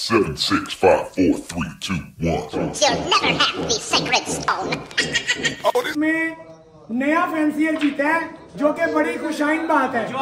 7, 6, 5, 4, 3, 2, 1. You'll never have the sacred stone. में नया fancier जीता है, जो कि बड़ी खुशाइन बात है।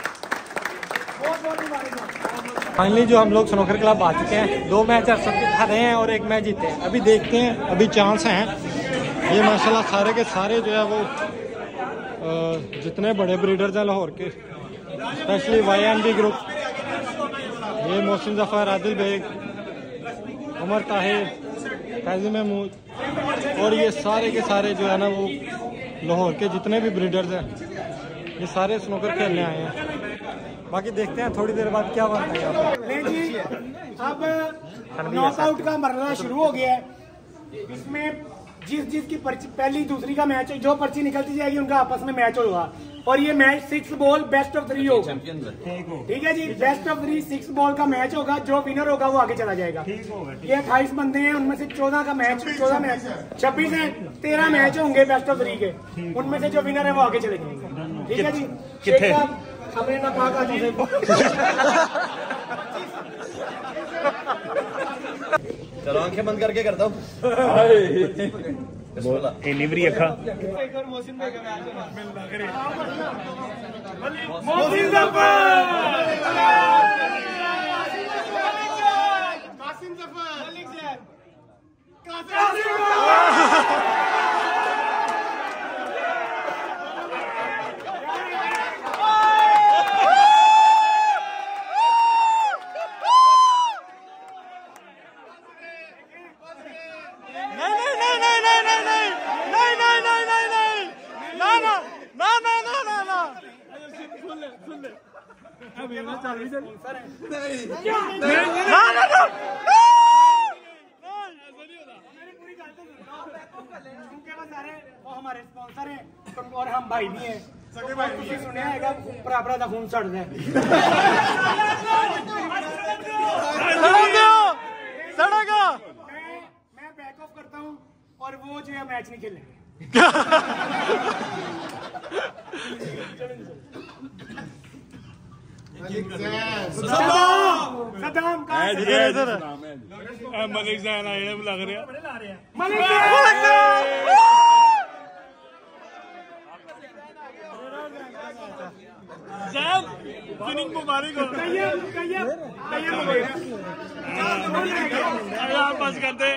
फाइनली जो हम लोग स्नूकर क्लब आ चुके हैं, 2 मैच हारे हैं और 1 मैच जीते हैं। अभी देखते हैं, अभी चांस हैं। ये माशाल्लाह सारे के सारे जो है वो जितने बड़े ब्रीडर्स हैं लाहौर के, स्पेशली YNB ग्रुप, ये मोहसिन जफ़र, आदिल बेग, उमर ताहिर, फैज़ी महमूद और ये सारे के सारे जो है ना वो लाहौर के जितने भी ब्रीडर्स हैं, ये सारे स्नूकर खेलने आए हैं। बाकी देखते हैं थोड़ी देर बाद क्या बनता है यहाँ पे। अब नॉकआउट का मरहला शुरू हो गया है। इसमें जिसकी पर्ची पहली दूसरी का मैच, जो पर्ची निकलती जाएगी उनका आपस में मैच होगा। और ये मैच 6 बॉल बेस्ट ऑफ 3 होगा। ठीक है जी, बेस्ट ऑफ 3 6 बॉल का मैच होगा। जो विनर होगा वो आगे चला जाएगा। ये 28 बंदे हैं, उनमें से 14 का मैच 14 मैच 26 है, 13 मैच होंगे बेस्ट ऑफ 3 के। उनमें से जो विनर है वो आगे चले जाएंगे। ठीक है जी, शेख साहब हमने ना कहा चलो आंखें बंद करके करता हूँ। निवरी अखा हमारे स्पॉन्सर हैं और हम भाई भी हैं। सुने आएगा बराबर का खून सड़ता है। मैं बैक ऑफ करता हूँ और वो जो है मैच नहीं खेलेंगे। सदाम मलिक जैन आए हैं, लग रहा विनिंग मुबारक हो। आप बस करते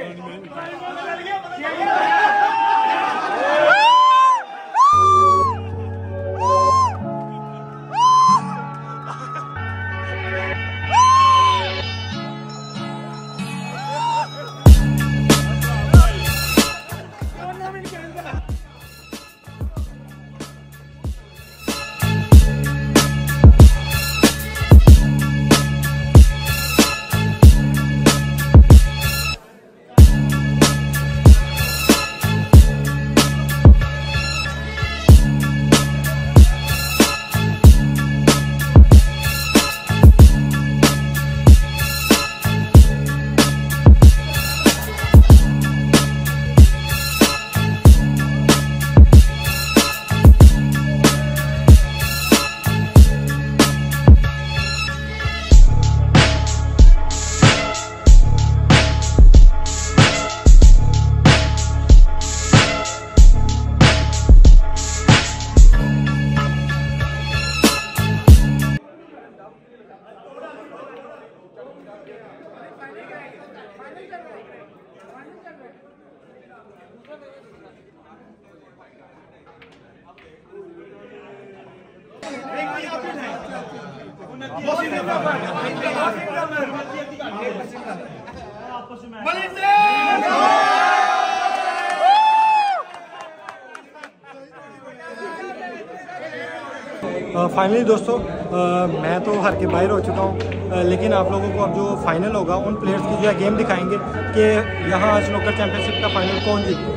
फाइनली दोस्तों मैं तो हार के बाहर हो चुका हूँ, लेकिन आप लोगों को अब जो फाइनल होगा उन प्लेयर्स की जो है गेम दिखाएंगे कि यहाँ स्नूकर चैंपियनशिप का फाइनल कौन जीते।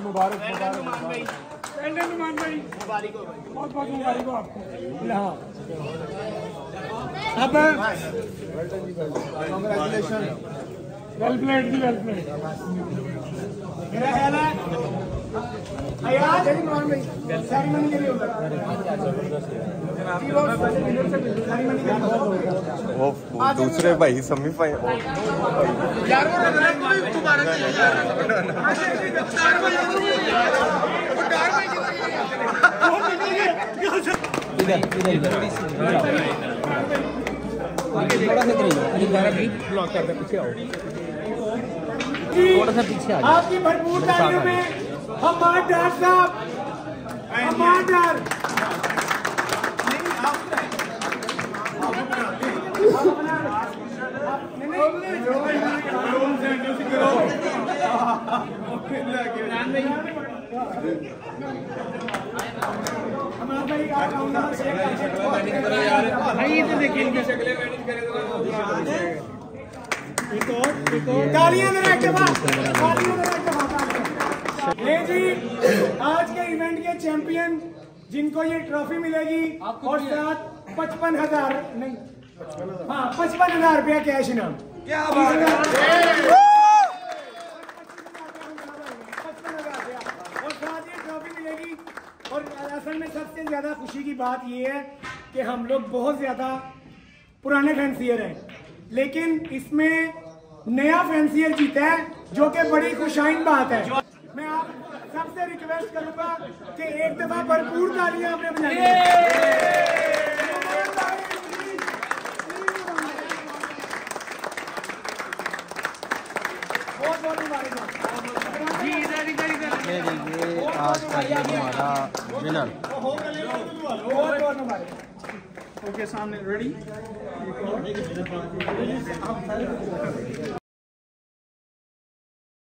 मुबारक नुमान भाई मुबारक हो बहुत बहुत मुबारक हो आपको। हाँ अब वेल प्लेड जी वेल प्लेड। मेरा ख्याल है सेरेमनी के लिए वो दूसरे भाई सेमीफाइनल आपकी भरपूर तालियों में हमारे डर साहब हमारे डर तालियां जी। आज के इवेंट के चैंपियन जिनको ये ट्रॉफी मिलेगी और साथ 55,000 नहीं 55,000 रुपया कैश इनाम। क्या बात है। और साथ ये ट्रॉफी मिलेगी। और असल में सबसे ज्यादा खुशी की बात ये है कि हम लोग बहुत ज्यादा पुराने फैंसियर हैं, लेकिन इसमें नया फैंसियर जीता है जो कि बड़ी खुशाइन बात है। मैं आप सबसे रिक्वेस्ट करूंगा कि एक दफा भरपूर तालियां आपने बजानी है। बहुत बहुत मुबारक जी। आज का ये हमारा विनर। बहुत बहुत मुबारक। ओके सामने रेडी।